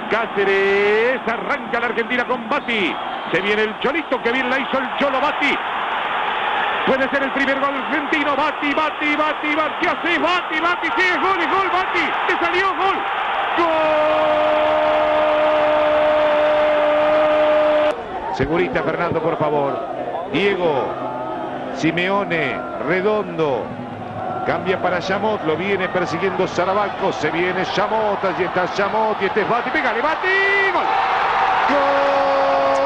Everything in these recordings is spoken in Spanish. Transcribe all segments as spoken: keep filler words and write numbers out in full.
Cáceres, arranca la Argentina con Batti. Se viene el Cholito, que bien la hizo el Cholo Batti. Puede ser el primer gol argentino. Batti, Batti, Batti, Batti. ¿Qué hace? Batti, Batti. Sí, es gol, es gol, Batti. Te salió gol. ¡Gol! Segurita, Fernando, por favor. Diego, Simeone, Redondo. Cambia para Chamot, lo viene persiguiendo Sarabanco. Se viene Chamot, allí está Chamot y este es Batti. Pégale, Batti. Gol. ¡Gol!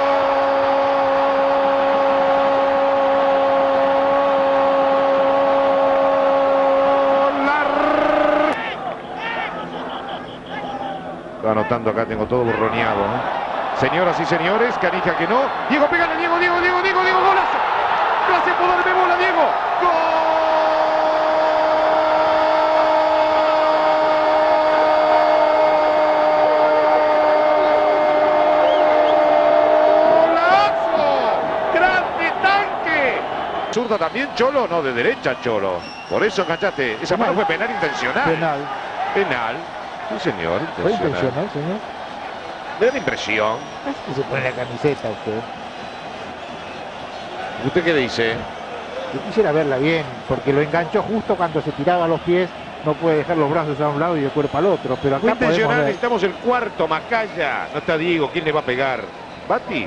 Anotando acá, tengo todo borroneado, ¿no? Señoras y señores, Canija que no. Diego, pégale, Diego, Diego, Diego, Diego, Diego, golazo. Gracias por darme bola, Diego. ¡Golazo! ¡Grande tanque! ¿Zurda también, Cholo? No, de derecha, Cholo. Por eso, enganchaste. Esa mano fue penal intencional. Penal. Penal. Sí, señor. Fue intencional, señor. Me da la impresión. Es que se pone la camiseta usted. ¿Usted qué dice? Yo quisiera verla bien, porque lo enganchó justo cuando se tiraba a los pies. No puede dejar los brazos a un lado y el cuerpo al otro. Pero acá fue intencional, podemos ver. necesitamos el cuarto, Macaya. No está Diego, ¿quién le va a pegar? ¿Batti?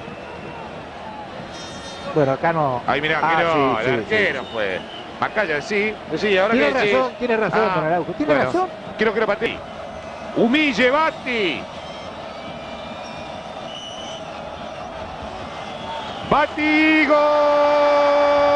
Bueno, acá no. Ay, mirá, Ah, que no, sí, el sí, arquero sí. fue. Macaya, sí. Sí, ahora Tiene que decís. razón, tiene razón, Ah, don Araujo. Tiene bueno, razón. Creo que era Batti. Humille, Batti. Batti, gol.